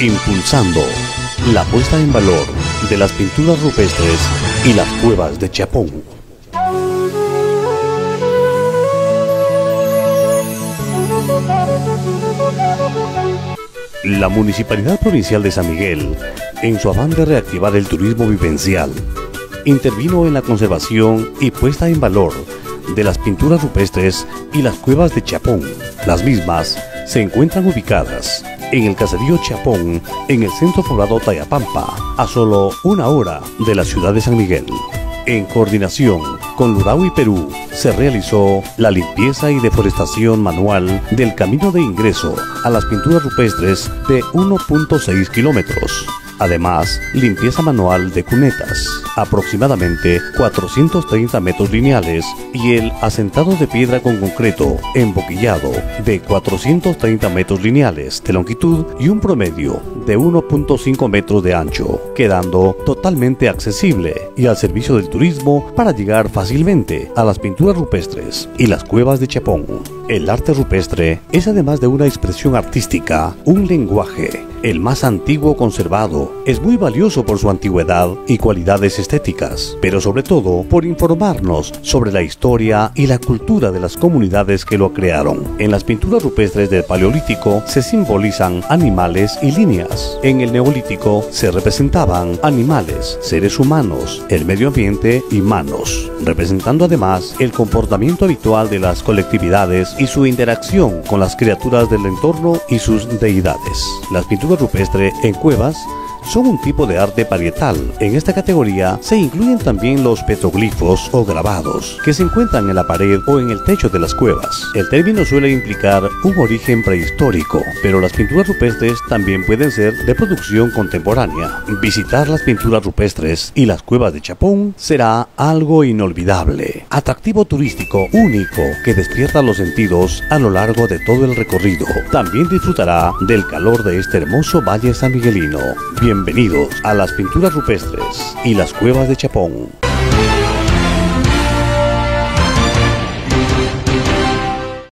impulsando la puesta en valor de las pinturas rupestres y las cuevas de Chapón. La Municipalidad Provincial de San Miguel, en su afán de reactivar el turismo vivencial, intervino en la conservación y puesta en valor de las pinturas rupestres y las cuevas de Chapón. Las mismas se encuentran ubicadas en el caserío Chapón, en el centro poblado Tayapampa, a solo 1 hora de la ciudad de San Miguel. En coordinación con Lurao y Perú, se realizó la limpieza y deforestación manual del camino de ingreso a las pinturas rupestres de 1.6 kilómetros. Además, limpieza manual de cunetas, aproximadamente 430 metros lineales, y el asentado de piedra con concreto emboquillado de 430 metros lineales de longitud y un promedio de 1.5 metros de ancho, quedando totalmente accesible y al servicio del turismo para llegar fácilmente a las pinturas rupestres y las cuevas de Chapón. El arte rupestre es, además de una expresión artística, un lenguaje, el más antiguo conservado. Es muy valioso por su antigüedad y cualidades estéticas, pero sobre todo por informarnos sobre la historia y la cultura de las comunidades que lo crearon. En las pinturas rupestres del Paleolítico se simbolizan animales y líneas. En el Neolítico se representaban animales, seres humanos, el medio ambiente y manos, representando además el comportamiento habitual de las colectividades y su interacción con las criaturas del entorno y sus deidades. Las pinturas rupestres en cuevas son un tipo de arte parietal. En esta categoría se incluyen también los petroglifos o grabados que se encuentran en la pared o en el techo de las cuevas. El término suele implicar un origen prehistórico, pero las pinturas rupestres también pueden ser de producción contemporánea. Visitar las pinturas rupestres y las cuevas de Chapón será algo inolvidable, atractivo turístico único que despierta los sentidos a lo largo de todo el recorrido. También disfrutará del calor de este hermoso valle sanmiguelino. Bienvenidos a las pinturas rupestres y las cuevas de Chapón.